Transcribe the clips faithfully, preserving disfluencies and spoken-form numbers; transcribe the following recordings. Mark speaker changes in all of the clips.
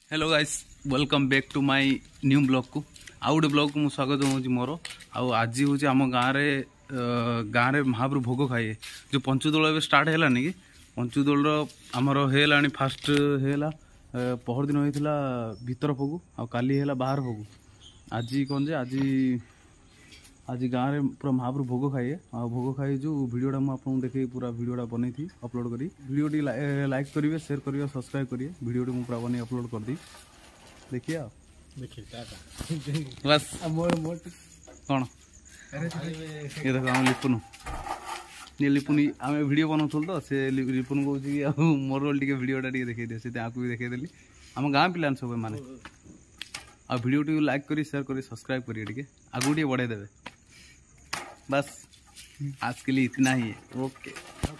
Speaker 1: Hello guys welcome back to my new blog को आउ गोटे ब्लॉग को स्वागत हूँ मोर आज हूँ आम गाँव गाँव में महाप्रभु भोग खाए जो पंचुदोल ए स्टार्ट है कि पंचुदोल आमर है फास्ट है पहर दिन होता भीतर फगु आ काली है बाहर फगु आज कौन जे आज आज गाँव में पूरा महाप्रभु भोग खाए आ भोग खाई जो वीडियोटा मुझे देखे पूरा वीडियोटा बन थी अपलोड करी वीडियोटी लाइक करेंगे शेयर करेंगे सब्सक्राइब करेंगे वीडियोटी मुझे पूरा बन अपलोड कर दी देखिए आ बस कौन ये देखो आम लिपुन ये लिपुन आम वीडियो बनाऊल तो से लिपुन कौन मोर रोल टे वीडियोटा देखे दिए से भी देखदेली आम गाँव पिलान सब मैंने आ वीडियो लाइक करी शेयर करी सब्सक्राइब करिए टे आगू टे बढ़े देवे बस आज के लिए इतना ही है ओके।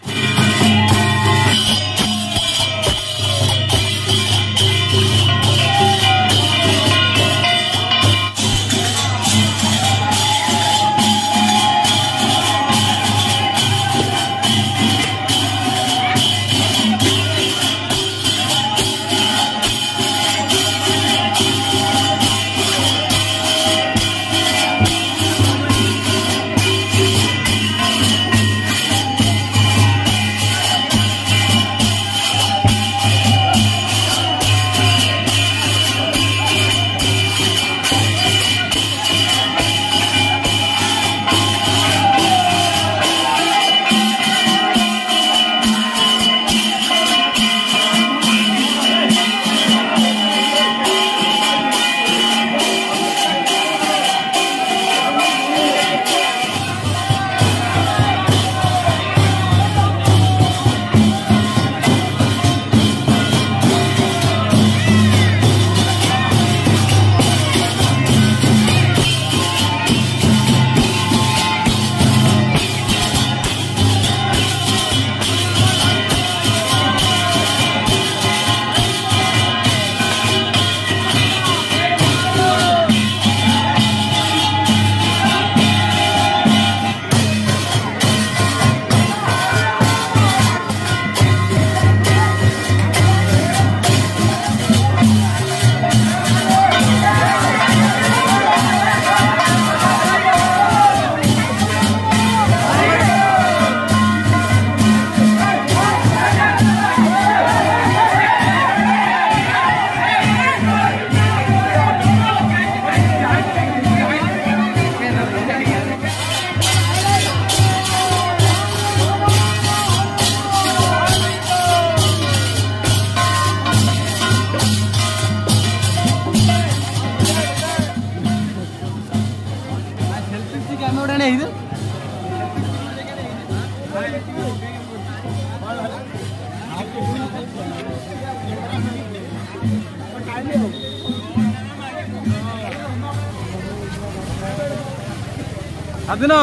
Speaker 2: अदिन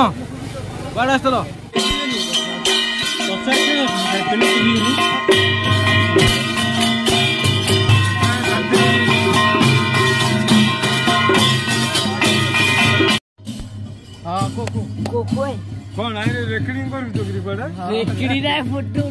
Speaker 2: बाड़ आसल कौन रेकर्डिंग कर फोटो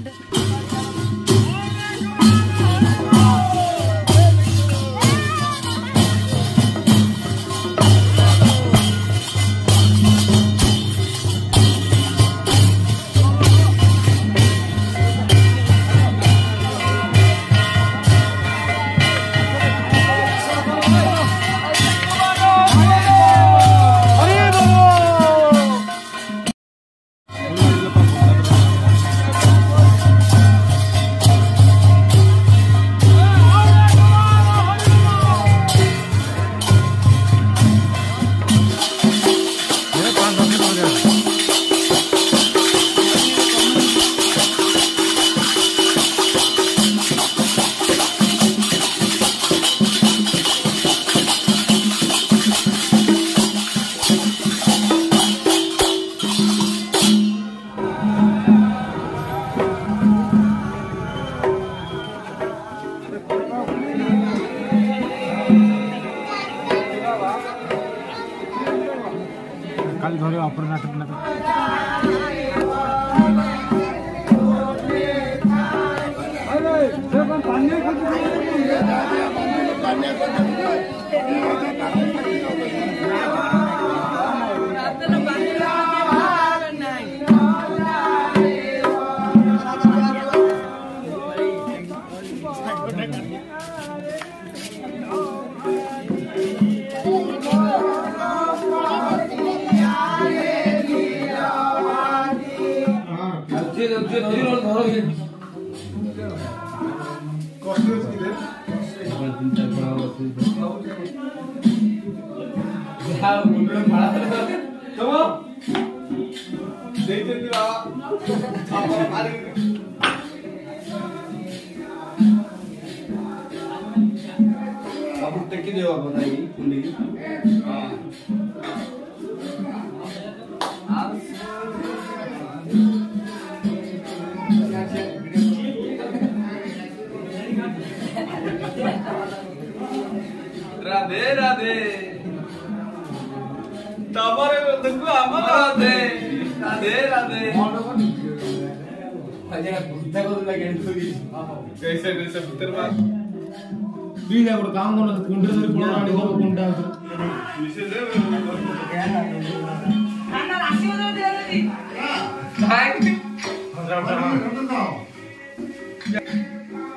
Speaker 2: काली धरे अपर नाटक नाटक अरे से पानी
Speaker 1: राधे राधे तमरे देखो अमर राधे राधे राधे अजय बुद्धा को लगे कैसे कैसे भीतर बात
Speaker 2: बीना को काम करना कुंडे में कोण आनी को कुंडा
Speaker 3: विशेष खाना राशि दे दे
Speaker 1: काय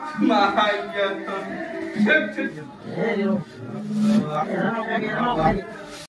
Speaker 1: माय गॉड